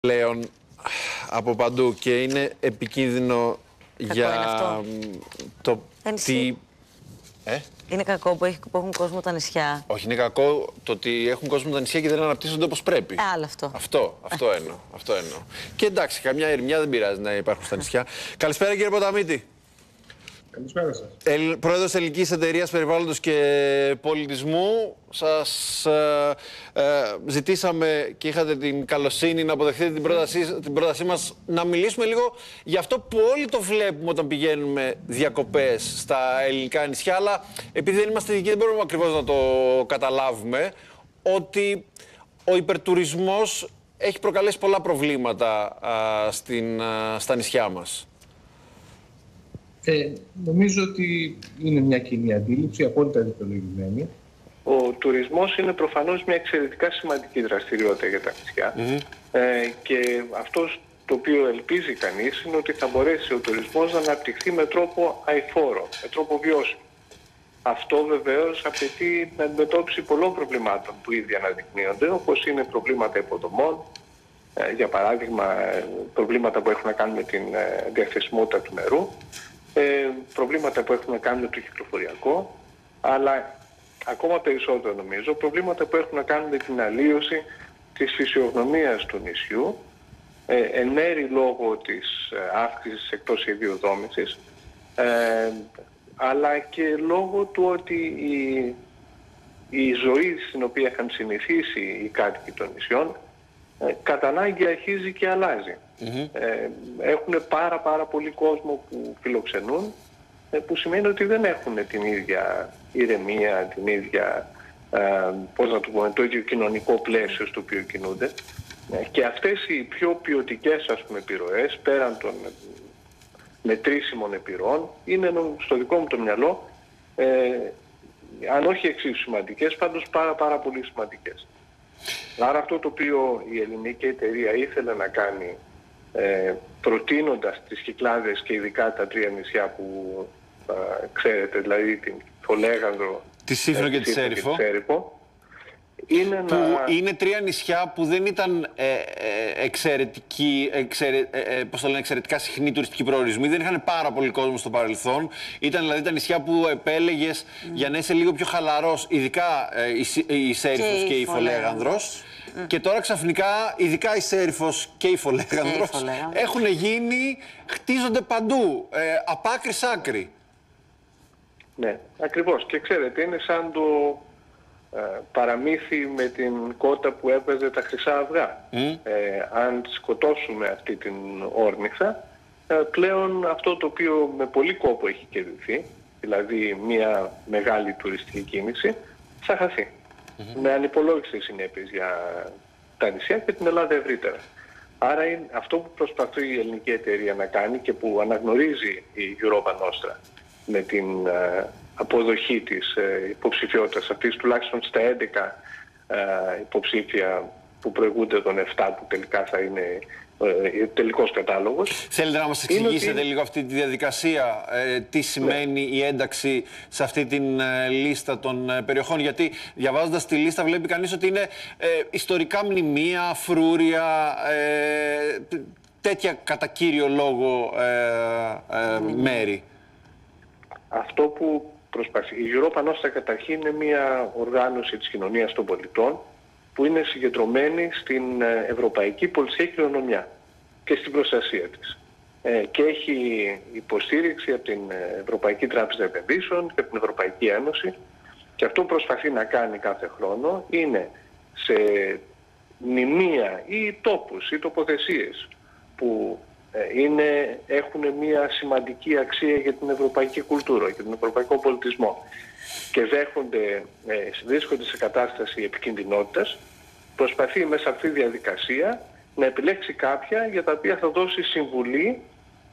πλέον από παντού και είναι επικίνδυνο για το τι... Είναι κακό που έχουν κόσμο τα νησιά. Όχι, είναι κακό το ότι έχουν κόσμο τα νησιά και δεν αναπτύσσονται όπως πρέπει. Άλλο αυτό. Αυτό εννοώ. Και εντάξει, καμιά ερμηνεία δεν πειράζει να υπάρχουν στα νησιά. Καλησπέρα κύριε Ποταμίτη. Καλησπέρα σας. Πρόεδρος Ελληνικής Εταιρείας Περιβάλλοντος και Πολιτισμού. Σας ζητήσαμε και είχατε την καλοσύνη να αποδεχτείτε την πρότασή μας να μιλήσουμε λίγο για αυτό που όλοι το βλέπουμε όταν πηγαίνουμε διακοπές στα ελληνικά νησιά, αλλά επειδή δεν είμαστε ειδικοί δεν μπορούμε ακριβώς να το καταλάβουμε, ότι ο υπερτουρισμός έχει προκαλέσει πολλά προβλήματα στα νησιά μας. Νομίζω ότι είναι μια κοινή αντίληψη, απόλυτα δικαιολογημένη. Ο τουρισμός είναι προφανώς μια εξαιρετικά σημαντική δραστηριότητα για τα νησιά και αυτό το οποίο ελπίζει κανείς είναι ότι θα μπορέσει ο τουρισμός να αναπτυχθεί με τρόπο αειφόρο, με τρόπο βιώσιμο. Αυτό βεβαίως απαιτεί την αντιμετώπιση πολλών προβλημάτων που ήδη αναδεικνύονται, όπως είναι προβλήματα υποδομών, για παράδειγμα προβλήματα που έχουν να κάνουν με την διαθεσιμότητα του νερού, προβλήματα που έχουν να κάνουν με το κυκλοφοριακό, αλλά ακόμα περισσότερο νομίζω προβλήματα που έχουν να κάνουν με την αλλίωση της φυσιογνωμίας του νησιού, εν μέρει λόγω της αύξησης εκτός ιδίου δόμησης, αλλά και λόγω του ότι η ζωή στην οποία είχαν συνηθίσει οι κάτοικοι των νησιών κατά ανάγκη αρχίζει και αλλάζει. Έχουν πάρα πολύ κόσμο που φιλοξενούν, που σημαίνει ότι δεν έχουν την ίδια ηρεμία, την ίδια, το ίδιο κοινωνικό πλαίσιο στο οποίο κινούνται. Και αυτές οι πιο ποιοτικές επιρροές, πέραν των μετρήσιμων επιρροών, είναι στο δικό μου το μυαλό, αν όχι εξίσου σημαντικές, πάντως πάρα πολύ σημαντικές. Άρα αυτό το οποίο η ελληνική εταιρεία ήθελε να κάνει, προτείνοντας τις Κυκλάδες και ειδικά τα τρία νησιά που ξέρετε, δηλαδή την Φολέγανδρο, τη Σύφνο και τη Σέριφο, είναι τρία νησιά που δεν ήταν εξαιρετικά συχνοί τουριστικοί προορισμοί, δεν είχαν πάρα πολύ κόσμο στο παρελθόν. Ήταν δηλαδή τα νησιά που επέλεγες για να είσαι λίγο πιο χαλαρός, ειδικά η Σέριφος και η Φολέγανδρος. Και τώρα ξαφνικά, ειδικά η Σέριφος και η Φολέγανδρος έχουν γίνει, χτίζονται παντού, απ' άκρη σ' άκρη. Ναι, ακριβώς. Και ξέρετε, είναι σαν το παραμύθι με την κότα που έβγαζε τα χρυσά αυγά. Αν σκοτώσουμε αυτή την όρνηθα, πλέον αυτό το οποίο με πολύ κόπο έχει κερδιθεί, δηλαδή μια μεγάλη τουριστική κίνηση, θα χαθεί. Με ανυπολόγιστες συνέπειες για τα νησιά και την Ελλάδα ευρύτερα. Άρα αυτό που προσπαθεί η ελληνική εταιρεία να κάνει και που αναγνωρίζει η Europa Nostra με την αποδοχή της υποψηφιότητας αυτής, τουλάχιστον στα 11 υποψήφια που προηγούνται των 7 που τελικά θα είναι τελικός κατάλογος. Θέλετε να μας εξηγήσετε λίγο αυτή τη διαδικασία, τι σημαίνει η ένταξη σε αυτή την λίστα των περιοχών, γιατί διαβάζοντας τη λίστα βλέπει κανείς ότι είναι ιστορικά μνημεία, φρούρια, τέτοια κατά κύριο λόγο μέρη. Αυτό που προσπαθεί η Europa Nostra καταρχήν είναι μια οργάνωση της κοινωνίας των πολιτών που είναι συγκεντρωμένη στην ευρωπαϊκή πολιτιστική κληρονομιά και στην προστασία της. Και έχει υποστήριξη από την Ευρωπαϊκή Τράπεζα Επενδύσεων και από την Ευρωπαϊκή Ένωση, και αυτό που προσπαθεί να κάνει κάθε χρόνο είναι σε μνημεία ή τόπους ή τοποθεσίες που έχουν μια σημαντική αξία για την ευρωπαϊκή κουλτούρα, για τον ευρωπαϊκό πολιτισμό και βρίσκονται σε κατάσταση επικινδυνότητας, προσπαθεί μέσα από αυτή τη διαδικασία να επιλέξει κάποια για τα οποία θα δώσει συμβουλή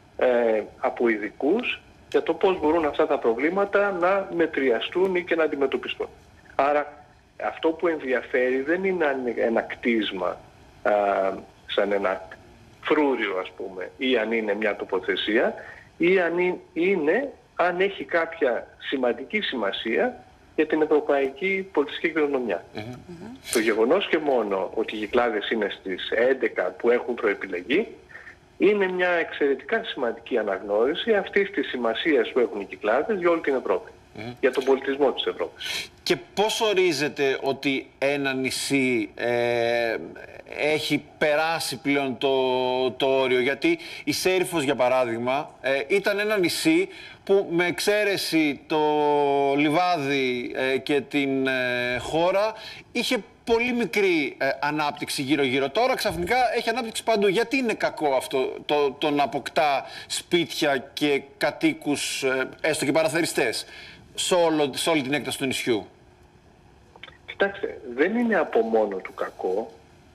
από ειδικούς για το πώς μπορούν αυτά τα προβλήματα να μετριαστούν ή και να αντιμετωπιστούν. Άρα αυτό που ενδιαφέρει δεν είναι ένα κτίσμα σαν ένα φρούριο, ας πούμε, ή αν είναι μια τοποθεσία, ή αν έχει κάποια σημαντική σημασία για την ευρωπαϊκή πολιτιστική κληρονομιά. Το γεγονός και μόνο ότι οι Κυκλάδες είναι στις 11 που έχουν προεπιλεγεί είναι μια εξαιρετικά σημαντική αναγνώριση αυτής της σημασίας που έχουν οι Κυκλάδες για όλη την Ευρώπη. Για τον πολιτισμό της Ευρώπης. Και πώς ορίζεται ότι ένα νησί έχει περάσει πλέον το όριο? Γιατί η Σέριφος, για παράδειγμα, ήταν ένα νησί που με εξαίρεση το λιβάδι και την χώρα είχε πολύ μικρή ανάπτυξη γύρω-γύρω. Τώρα ξαφνικά έχει ανάπτυξη παντού. Γιατί είναι κακό αυτό το να αποκτά σπίτια και κατοίκους, έστω και παραθεριστές, σε όλη την έκταση του νησιού? Κοιτάξτε, δεν είναι από μόνο του κακό.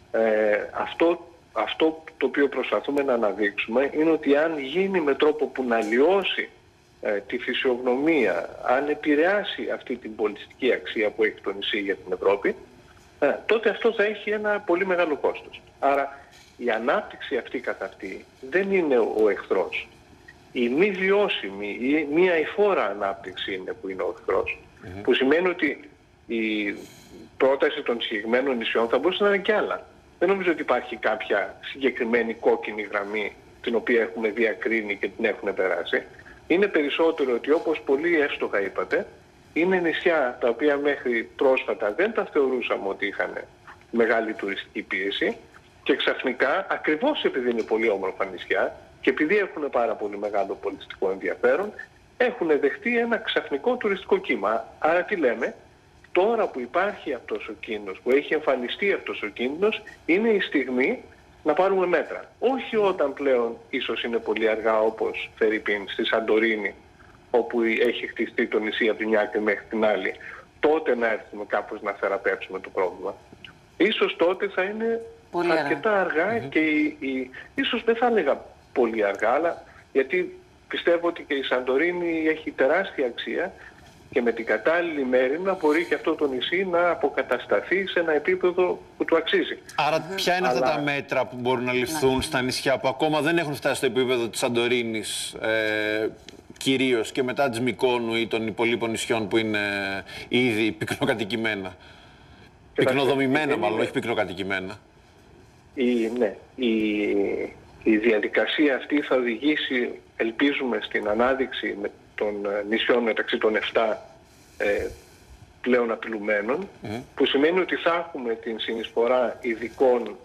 Αυτό το οποίο προσπαθούμε να αναδείξουμε είναι ότι αν γίνει με τρόπο που να λιώσει τη φυσιογνωμία, αν επηρεάσει αυτή την πολιτιστική αξία που έχει το νησί για την Ευρώπη, τότε αυτό θα έχει ένα πολύ μεγάλο κόστος. Άρα η ανάπτυξη αυτή καθ' αυτή δεν είναι ο εχθρός. Η μη βιώσιμη ή μη αειφόρα ανάπτυξη είναι που είναι ο εχθρός. Που σημαίνει ότι η πρόταση των συγκεκριμένων νησιών θα μπορούσε να είναι και άλλα. Δεν νομίζω ότι υπάρχει κάποια συγκεκριμένη κόκκινη γραμμή την οποία έχουμε διακρίνει και την έχουν περάσει. Είναι περισσότερο ότι, όπως πολύ εύστοχα είπατε, είναι νησιά τα οποία μέχρι πρόσφατα δεν τα θεωρούσαμε ότι είχαν μεγάλη τουριστική πίεση και ξαφνικά, ακριβώς επειδή είναι πολύ όμορφα νησιά και επειδή έχουν πάρα πολύ μεγάλο πολιτιστικό ενδιαφέρον, έχουν δεχτεί ένα ξαφνικό τουριστικό κύμα. Άρα τι λέμε? Τώρα που υπάρχει αυτός ο κίνδυνος, που έχει εμφανιστεί αυτός ο κίνδυνος, είναι η στιγμή να πάρουμε μέτρα. Όχι όταν πλέον ίσως είναι πολύ αργά, όπως φερειπίν στη Σαντορίνη, όπου έχει χτιστεί το νησί από την μια άκρη μέχρι την άλλη, τότε να έρθουμε κάπως να θεραπεύσουμε το πρόβλημα. Ίσως τότε θα είναι πολύ αρκετά αργά και ίσως δεν θα έλεγα πολύ αργά, αλλά γιατί πιστεύω ότι και η Σαντορίνη έχει τεράστια αξία και με την κατάλληλη μέριμνα μπορεί και αυτό το νησί να αποκατασταθεί σε ένα επίπεδο που του αξίζει. Άρα ποια είναι αυτά τα μέτρα που μπορούν να ληφθούν στα νησιά που ακόμα δεν έχουν φτάσει στο επίπεδο της Σαντορίνης, κυρίως, και μετά της Μυκόνου ή των υπολείπων νησιών που είναι ήδη πυκνοκατοικημένα? Πυκνοδομημένα μάλλον, όχι πυκνοκατοικημένα. Η διαδικασία αυτή θα οδηγήσει, ελπίζουμε, στην ανάδειξη των νησιών μεταξύ των 7 πλέον απειλουμένων, που σημαίνει ότι θα έχουμε την συνεισφορά ειδικών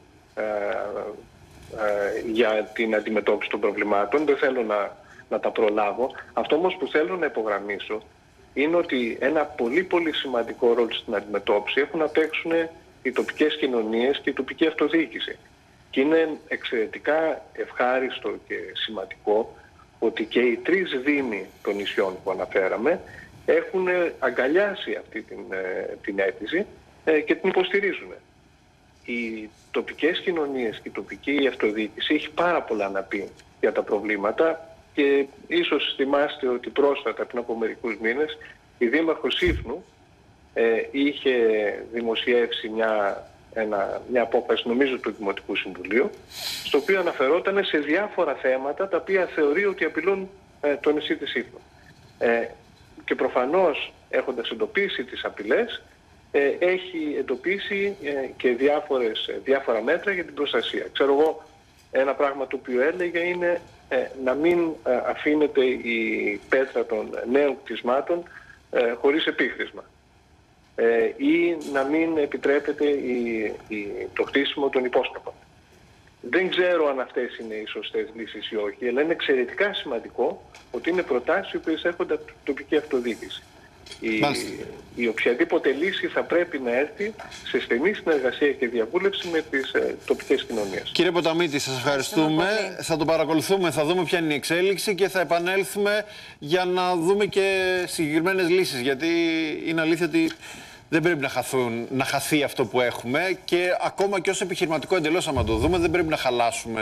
για την αντιμετώπιση των προβλημάτων. Δεν θέλω να τα προλάβω. Αυτό όμως που θέλω να υπογραμμίσω είναι ότι ένα πολύ πολύ σημαντικό ρόλο στην αντιμετώπιση έχουν να παίξουν οι τοπικές κοινωνίες και η τοπική αυτοδιοίκηση. Και είναι εξαιρετικά ευχάριστο και σημαντικό ότι και οι 3 δήμοι των νησιών που αναφέραμε έχουν αγκαλιάσει αυτή την αίτηση και την υποστηρίζουν. Οι τοπικές κοινωνίες και η τοπική αυτοδιοίκηση έχει πάρα πολλά να πει για τα προβλήματα και ίσως θυμάστε ότι πρόσφατα, πριν από μερικούς μήνες, η Δήμαρχος Σύφνου είχε δημοσιεύσει μια απόφαση, νομίζω, του Δημοτικού Συμβουλίου, στο οποίο αναφερόταν σε διάφορα θέματα τα οποία θεωρεί ότι απειλούν το νησί της Σύφνου. Και προφανώς, έχοντας εντοπίσει τις απειλές, έχει εντοπίσει και διάφορα μέτρα για την προστασία. Ξέρω εγώ, ένα πράγμα το οποίο έλεγε είναι να μην αφήνεται η πέτρα των νέων κτισμάτων χωρίς επίχρησμα. Ή να μην επιτρέπεται το χτίσιμο των υπόσκαπων. Δεν ξέρω αν αυτές είναι οι σωστές λύσεις ή όχι, αλλά είναι εξαιρετικά σημαντικό ότι είναι προτάσεις οι οποίες έρχονται από την τοπική αυτοδιοίκηση. Η οποιαδήποτε λύση θα πρέπει να έρθει σε στενή συνεργασία και διαβούλευση με τις τοπικές κοινωνίες. Κύριε Ποταμίτη, σας ευχαριστούμε. Θα το παρακολουθούμε, θα δούμε ποια είναι η εξέλιξη και θα επανέλθουμε για να δούμε και συγκεκριμένες λύσεις. Γιατί είναι αλήθεια ότι δεν πρέπει να χαθεί αυτό που έχουμε και ακόμα και ως επιχειρηματικό εντελώς, άμα το δούμε, δεν πρέπει να χαλάσουμε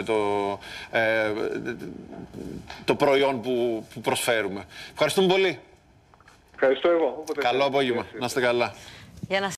το προϊόν που προσφέρουμε. Ευχαριστούμε πολύ. Ευχαριστώ εγώ. Καλό απόγευμα. Να είστε καλά.